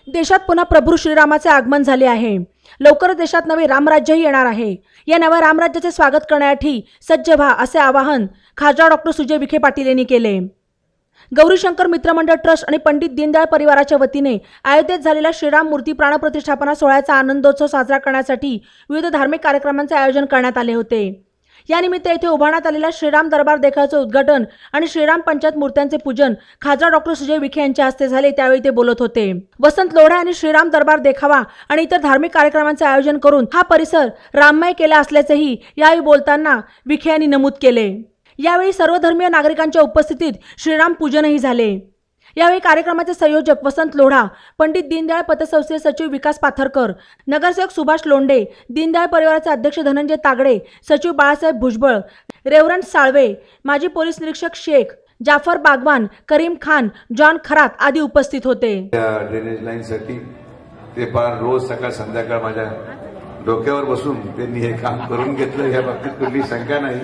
देशात पुन्हा प्रभू श्रीरामाचे आगमन झाले आहे। लवकरच देशात नवे रामराज्यही येणार आहे। या नव्या रामराज्याचे स्वागत करण्यासाठी सज्ज व्हा असे आवाहन खासदार डॉक्टर सुजय विखे पाटील यांनी केले। गौरीशंकर मित्रमंडळ ट्रस्ट आणि पंडित दीनदयाळ परिवाराच्या वतीने अयोध्येत झालेल्या श्रीराम मूर्ती प्राणप्रतिष्ठापना सोहळ्याचा आनंदोत्सव साजरा करण्यासाठी विविध धार्मिक कार्यक्रमांचे आयोजन करण्यात आले होते। यानिमित्त येथे उभारण्यात आलेल्या श्रीराम दरबार देखाव्याचे उद्घाटन आणि श्रीराम पंचायत मूर्त्यांचे पूजन खासदार डॉक्टर सुजय विखे यांच्या हस्ते झाले। त्यावेळी ते बोलत होते। वसंत लोढा आणि श्रीराम दरबार देखावा आणि इतर धार्मिक कार्यक्रमांचे आयोजन करून हा परिसर राममय केला असल्याचेही यावेळी बोलताना विखे यांनी नमूद केले। यावेळी सर्वधर्मीय नागरिकांच्या उपस्थितीत श्रीराम पूजनही झाले। यावेळी कार्यक्रमाचे संयोजक वसंत लोढा, पंडित दीनदयाळ पतसंस्थेचे सचिव विकास पाथरकर, नगरसेवक सुभाष लोंढे, दीनदयाळ परिवाराचे अध्यक्ष धनंजय तागडे, सचिव बाळासाहेब भुजबळ, रेव्हरंड साळवे, माजी पोलीस निरीक्षक शेख, जाफर बागवान, करीम खान, जॉन खरात आदी उपस्थित होते। ड्रेनेज लाईनसाठी ते पार रोज सकाळ संध्याकाळ माझ्या डोक्यावर बसून त्यांनी हे काम करून घेतलं, या बाबतीत कुठली शंका नाही।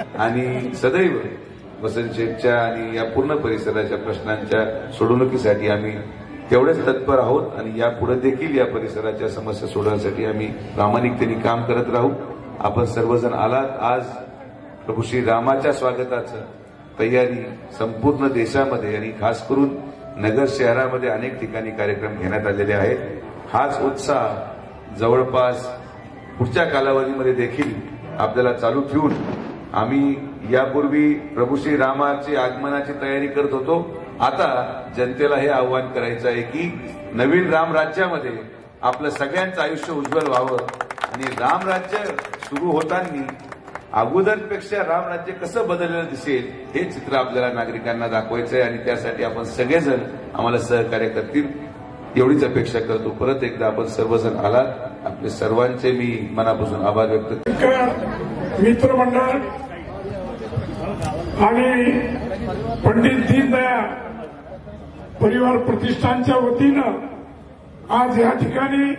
आणि सदैव वसंत शेठच्या आणि या पूर्ण परिसराच्या प्रश्नांच्या सोडवणुकीसाठी आम्ही तेवढेच तत्पर आहोत आणि यापुढे देखील या परिसराच्या समस्या सोडवण्यासाठी आम्ही प्रामाणिकतेने काम करत राहू। आपण सर्वजण आलात। आज प्रभू श्री रामाच्या स्वागताचं तयारी संपूर्ण देशामध्ये आणि खास करून नगर शहरामध्ये अनेक ठिकाणी कार्यक्रम घेण्यात आलेले आहेत। हाच उत्साह जवळपास पुढच्या कालावधीमध्ये देखील आपल्याला चालू ठेवून आम्ही यापूर्वी प्रभू श्री रामाची आगमनाची तयारी करत होतो। आता जनतेला हे आव्हान करायचं आहे की नवीन राम राज्यामध्ये आपलं सगळ्यांचं आयुष्य उज्ज्वल व्हावं आणि राम राज्य सुरू होताना अगोदरपेक्षा राम राज्य कसं बदललेलं दिसेल हे चित्र आपल्याला नागरिकांना दाखवायचं आहे आणि त्यासाठी आपण सगळेजण आम्हाला सहकार्य करतील एवढीच अपेक्षा करतो। परत एकदा आपण सर्वजण आलात, आपले सर्वांचे मी मनापासून आभार व्यक्त करतो। मित्रमंडळ आणि पंडित दीनदयाळ परिवार प्रतिष्ठानच्या वतीनं आज या ठिकाणी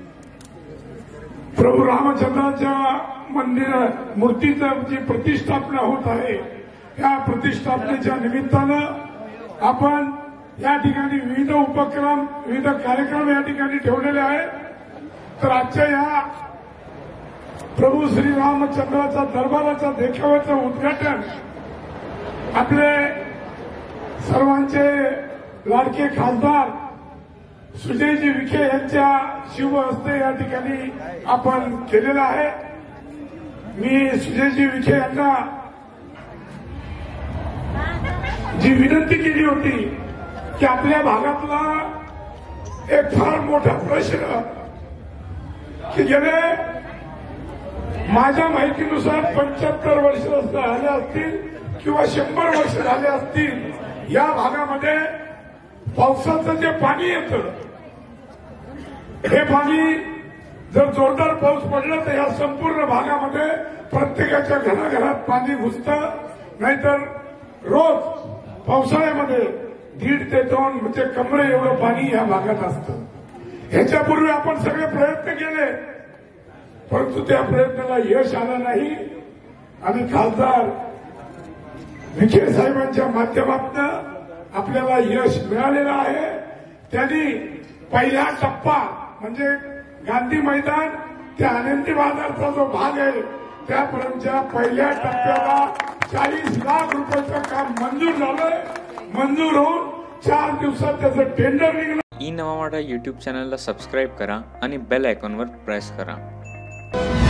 प्रभू रामचंद्राच्या मंदिर मूर्तीचं जी प्रतिष्ठापना होत आहे, या प्रतिष्ठापनेच्या निमित्तानं आपण या ठिकाणी विविध उपक्रम, विविध कार्यक्रम या ठिकाणी ठेवलेले आहेत। तर आजच्या या प्रभू श्री रामचंद्राच्या दरबाराच्या देखाव्याचं उद्घाटन आपले सर्वांचे लाडके खासदार सुजयजी विखे यांच्या शुभ हस्ते या ठिकाणी आपण केलेलं आहे। मी सुजयजी विखे यांना जी विनंती केली होती की आपल्या भागातला एक फार मोठा प्रश्न की गेले माझ्या माहितीनुसार 75 वर्ष झाले असतील किंवा 100 वर्ष झाले असतील, या भागामध्ये पावसाचं जे पाणी येतं, हे पाणी जर जोरदार पाऊस पडला तर या संपूर्ण भागामध्ये प्रत्येकाच्या घराघरात पाणी घुसतं। नाहीतर रोज पावसाळ्यामध्ये 1.5 ते 2 म्हणजे कमरे एवढं पाणी या भागात असतं। ह्याच्यापूर्वी आपण सगळे प्रयत्न केले, परंतु त्या प्रयत्नाला यश आलं नाही आणि खासदार विखे साहेबांच्या माध्यमातून आपल्याला यश मिळालेलं आहे। त्यांनी पहिला टप्पा म्हणजे गांधी मैदान ते आनंदी बाजारचा जो भाग आहे त्यापर्यंतच्या पहिल्या टप्प्याला 40 लाख रुपयाचं काम मंजूर झालंय। मंजूर होऊन 4 दिवसात त्याचं टेंडर निघलं। ई नवा मराठा यूट्यूब चॅनलला सबस्क्राईब करा आणि बेल आयकॉनवर प्रेस करा।